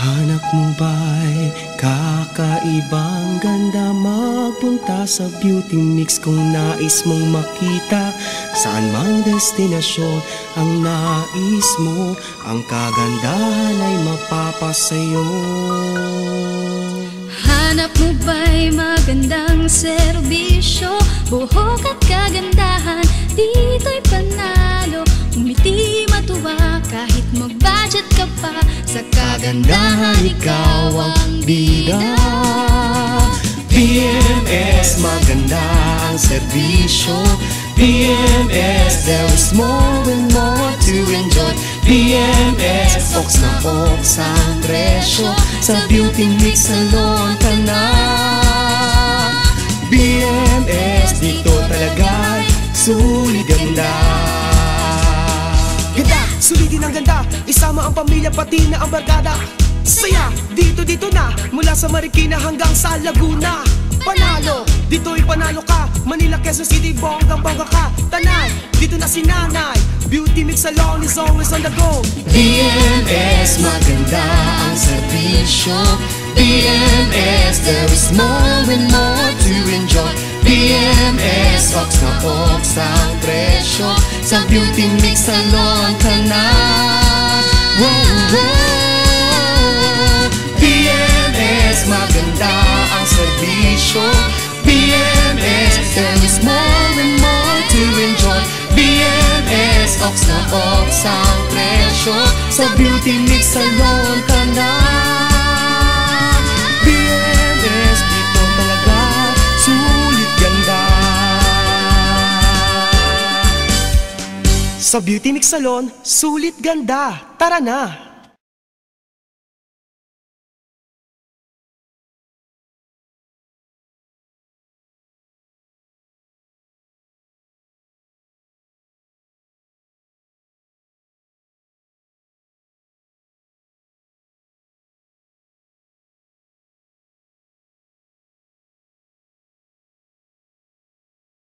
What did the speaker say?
Hanap mo ba'y kakaibang ganda? Magpunta sa beauty mix kung nais mong makita. Saan mang destinasyon ang nais mo, ang kagandahan ay mapapasayo. Hanap mo ba'y magandang serbisyo? Buhok at kagandahan, dito'y panalo. Umiti matuwa kahit mag-budget ka pa. Sa kagandahan ikaw ang bida. PMS, maganda ang serbisyo. PMS, there is more and more to enjoy. PMS, ox na ox ang presyo. Sa beauty mix salon ka na. PMS, dito talaga sulit ganda. Ganda, sulitin ang ganda. Isama ang pamilya pati na ang barkada. Saya, dito na. Mula sa Marikina hanggang sa Laguna. Panalo, dito'y panalo ka. Manila, Quezon City, bonggang-bongga ka. Tanay, dito na si Nanay. Beauty mix salon is always on the go. PMS, maganda ang serbisyo. PMS, there is more and more to enjoy. PMS, ox na ox ang presyo. Sa beauty mix salon ka na. PMS, maganda ang serbisyo. PMS, there is more and more to enjoy. PMS, ox na ox ang presyo. Sa beauty mix salon ka na. PMS, dito talaga sulit ganda. Sa beauty mix salon, sulit ganda. Tara na!